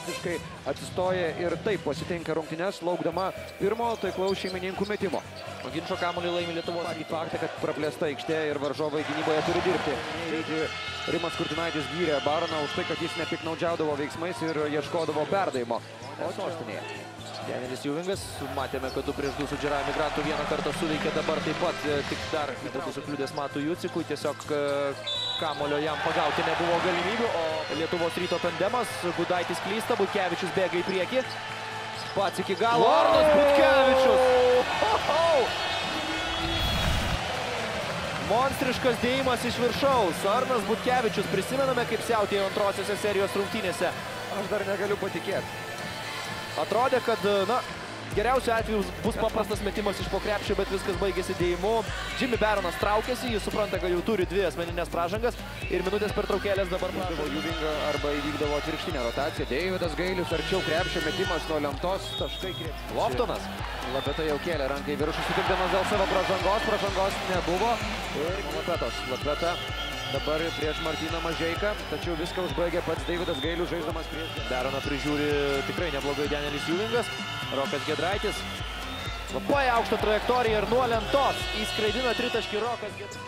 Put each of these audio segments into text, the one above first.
praktiškai atsistoja ir taip pasitinka rungtynes, laukdama pirmo taiklaus šeimininkų metimo. O ginčo kamuolį laimi Lietuvos. Į faktą, kad praplėsta aikštė ir varžovai gynyboje turi dirbti. Rimas Kurtinaitis gyrė Baroną už tai, kad jis nepiknaudžiaudavo veiksmais ir ieškodavo perdavimo. O sostinėje Danielis Juvingas, matėme, kad 2-2 su Džerajumi Grantu vieną kartą suveikė, dabar taip pat tik dar nebūtų sukliudęs Matui Jucikui, tiesiog kamulio jam pagauti nebuvo galimybių, o Lietuvos Ryto tandemas, Gudaitis klysta, Butkevičius bėga į priekį, pats iki galo, Arnas Butkevičius! Monstriškas dėjimas iš viršaus, Arnas Butkevičius, prisimename, kaip siautėjo antrosiose serijos rungtynėse. Aš dar negaliu patikėti. Atrodė, kad, na, geriausiu atveju bus paprastas metimas iš po krepšio, bet viskas baigėsi dėjimu. Jimmy Baronas traukėsi, jis supranta, kad jau turi 2 asmeninės pražangas ir minutės pertraukėlės dabar pražavo Juvingą arba įvykdavo atvirkštinę rotaciją. Deividas Gailius arčiau krepšio, metimas nuo lentos, taškai krepšio. Loftonas. Lapeta jau kėlė ranką į viršų, sutikdamas dėl savo pražangos nebuvo. Ir Lapeta dabar prieš Martyną Mažeiką, tačiau viską užbaigė pats Deividas Gailius žaisdamas prieš. Baroną prižiūri tikrai neblogai Danielis Juvingas, Rokas Giedraitis. Labai aukštą trajektoriją ir nuo lentos įskraidina tritaškį Rokas Giedraitis.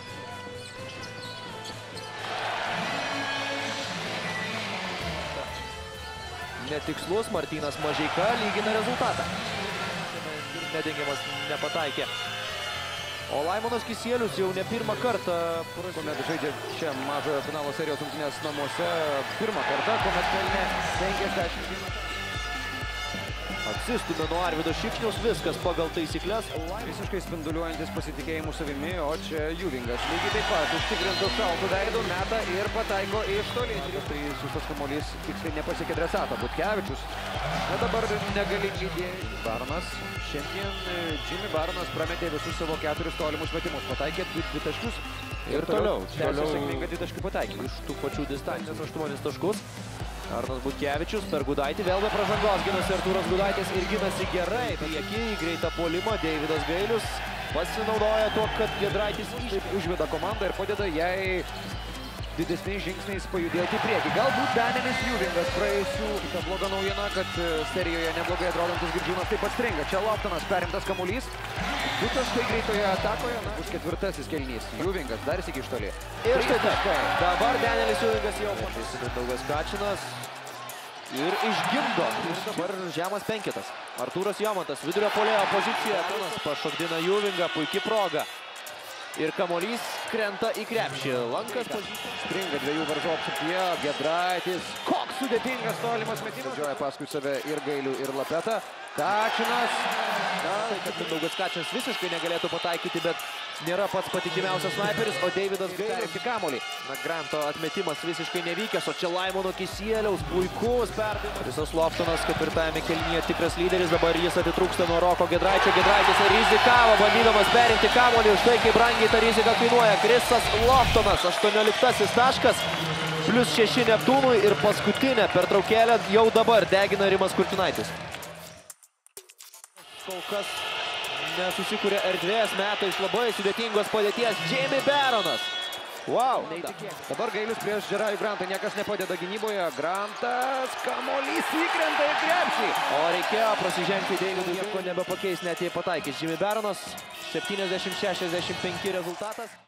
Netikslus Martynas Mažeika lygina rezultatą. Nedengiamas nepataikė. O Laimonas Kisielius jau ne pirmą kartą, kuomet žaidžia šią mažojo finalo serijos rungtynės namuose, pirmą kartą, kuomet pelnė 50. Atsistumė nuo Arvydo Šikšniaus, viskas pagal taisyklės. Visiškai spinduliuojantis pasitikėjimų savimi, o čia Juvingas lygiai taip pat užtikrintų šaltų veidų, meta ir pataiko iš toli. Tai šis kamuolys tiksliai nepasiekė adresatą. Butkevičius. Na dabar negali lydėti. Baronas. Šiandien Jimmy Baronas prametė visus savo 4 tolimus metimus. Pataikė 2 taškius. Ir toliau. Tęsė sėkmingą 2 taškų pataikymą. Iš tų pačių distancijos 8 taškus. Arnas Butkevičius per Gudaitį, vėl be pražangos ginasi Artūras Gudaitis ir ginasi gerai. Priekį į greitą puolimą Deividas Gailius pasinaudoja tuo, kad Giedraitis užveda komandą ir padeda jai didesniais žingsniais pajudėti į priekį. Galbūt Danielis Juvingas praėjusių. Kita bloga naujiena, kad serijoje neblogai atrodantis Girdžiūnas taip pat stringa. Čia Loftonas perimtas kamuolys. 2 taškai greitoje atakoje. Bus 4. kėlinys. Juvingas dar sykį iš toli. Ir štai taip. Dabar Danielis Juvingas jau pažaisi Mindaugas Kačinas. Ir išgimdo. Ir dabar žemas penketas. Artūras Jomantas vidurio puolėjo poziciją. Pašokdina Juvingą. Puiki proga. Ir kamuolys krenta į krepšį. Lankas stringa 2 varžovų apsuptyje. Giedraitis. Koks sudėtingas tolimas metimas. Važiuoja paskui save ir Gailių, ir Lapetą. Kačinas. Tai, kad Mindaugas Kačinas visiškai negalėtų pataikyti, bet nėra pats patikimiausias snaiperis, o Deividas Gailius į kamuolį. Na, Granto atmetimas visiškai nevykęs, o čia Laimono Kisieliaus puikus perdavimas. Visas Loftonas 4. kėlinyje tikras lyderis, dabar jis atitrūksta nuo Roko Giedraičio. Giedraitis rizikavo, bandydamas perimti kamuolį, už tai kaip brangiai ta rizika kainuoja. Krisas Loftonas, 18 taškas, plius 6 Neptūnui ir paskutinė pertraukėlė jau dabar degina Rimas Kurtinaitis. Kol kas nesusikūrė erdvės, meta iš labai sudėtingos padėties Jimmy Baronas. Wow! Dabar Gailius prieš Džerajų Grantą, niekas nepadeda gynyboje. Grantas, kamuolys įkrenta į krepšį. O reikėjo prasižengti Deividui, nieko nebepakeis, net jei pataikys. Jimmy Baronas, 70-65 rezultatas.